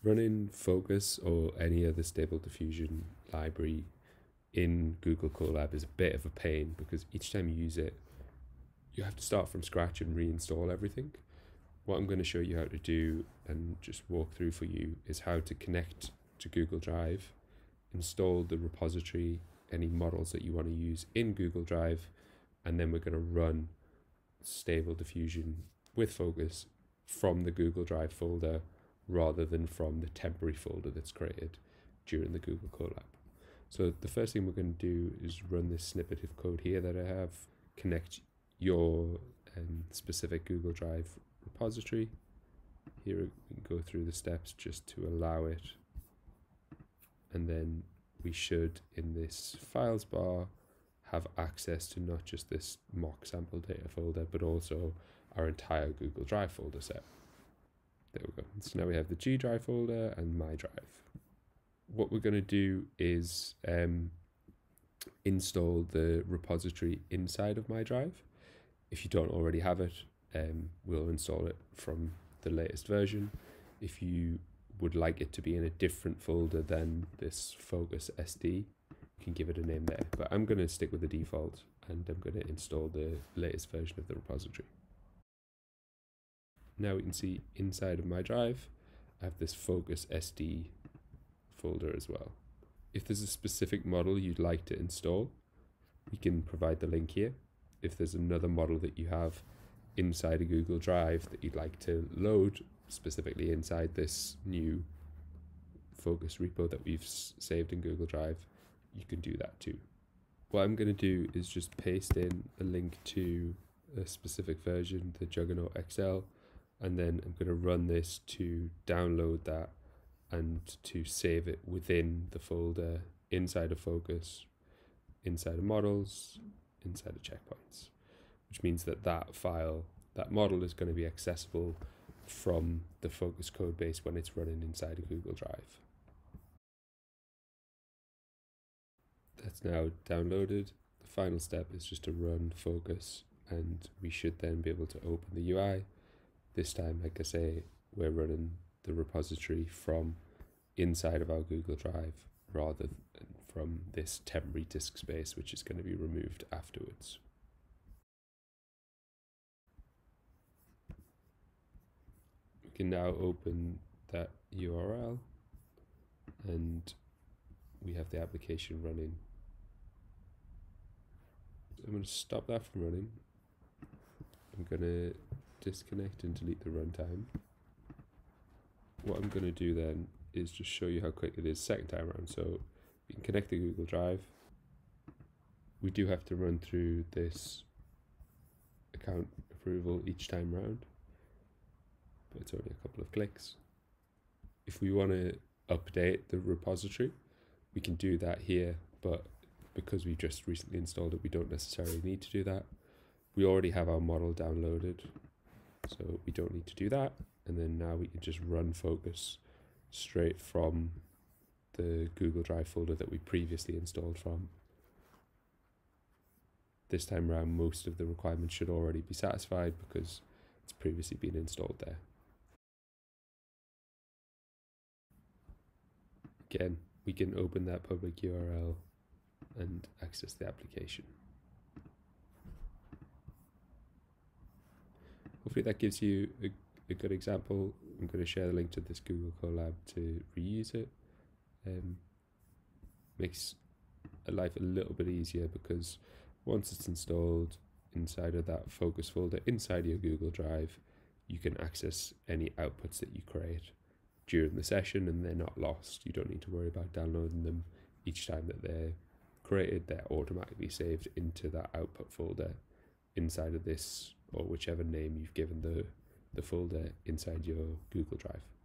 Running Fooocus or any other stable diffusion library in Google Colab is a bit of a pain because each time you use it, you have to start from scratch and reinstall everything. What I'm going to show you how to do and just walk through for you is how to connect to Google Drive, install the repository, any models that you want to use in Google Drive, and then we're going to run stable diffusion with Fooocus from the Google Drive folder rather than from the temporary folder that's created during the Google Colab. So the first thing we're going to do is run this snippet of code here that I have, connect your specific Google Drive repository. Here we can go through the steps just to allow it, and then we should in this files bar have access to not just this mock sample data folder but also our entire Google Drive folder set. There we go. So now we have the G Drive folder and my drive. What we're going to do is install the repository inside of my drive. If you don't already have it, we'll install it from the latest version. If you would like it to be in a different folder than this Fooocus SD, you can give it a name there. But I'm going to stick with the default and I'm going to install the latest version of the repository. Now we can see inside of my drive, I have this Fooocus SD folder as well. If there's a specific model you'd like to install, we can provide the link here. If there's another model that you have inside a Google Drive that you'd like to load specifically inside this new Fooocus repo that we've saved in Google Drive, you can do that too. What I'm going to do is just paste in a link to a specific version, the Juggernaut XL, and then I'm going to run this to download that and to save it within the folder inside of Fooocus, inside of models, inside of checkpoints, which means that that file, that model is going to be accessible from the Fooocus code base when it's running inside of Google Drive. That's now downloaded. The final step is just to run Fooocus and we should then be able to open the UI. This time, like I say, we're running the repository from inside of our Google Drive rather than from this temporary disk space, which is going to be removed afterwards. We can now open that URL and we have the application running. I'm going to stop that from running. I'm going to disconnect and delete the runtime. What I'm going to do then is just show you how quick it is second time around. So we can connect the Google Drive. We do have to run through this account approval each time round, but it's only a couple of clicks. If we want to update the repository, we can do that here, but because we just recently installed it, we don't necessarily need to do that. We already have our model downloaded, so we don't need to do that. And then now we can just run Fooocus straight from the Google Drive folder that we previously installed from. This time around, most of the requirements should already be satisfied because it's previously been installed there. Again, we can open that public URL and access the application. Hopefully that gives you a good example. I'm going to share the link to this Google Colab to reuse it. Makes life a little bit easier because once it's installed inside of that Fooocus folder inside your Google Drive, you can access any outputs that you create during the session and they're not lost. You don't need to worry about downloading them each time that they're created. They're automatically saved into that output folder inside of this, or whichever name you've given the folder inside your Google Drive.